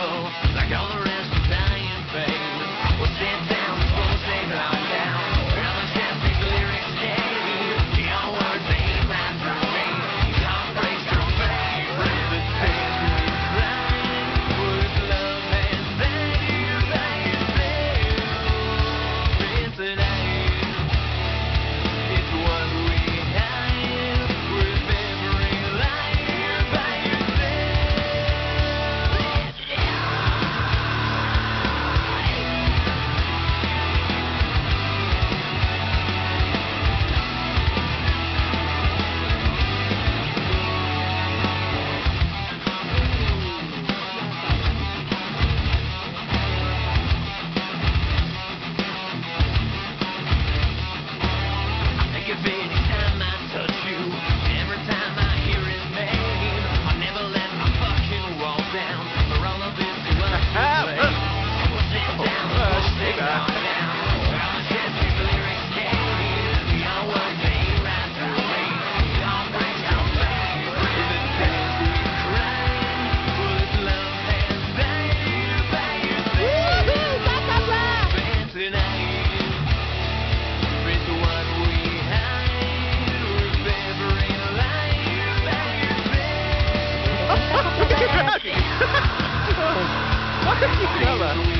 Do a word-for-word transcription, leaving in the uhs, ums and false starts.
beautiful, like all the rest of dying fame. We'll sit down, we'll sing loud down. All the chance these lyrics stay. Your words ain't right for me. Your praise your favorite, the tears we cry with love and thank by yourself. It's an it's what we have with every life by anytime I touch you, every time I hear his name, I'll never let my fucking walls down for all of this to play. We'll sit down, we'll sing on down. All the shit these lyrics gave, your words ain't right to me. Your praise your favorite, the tears we cry with love and thank by yourself. It's tonight. It's what we What the fuck?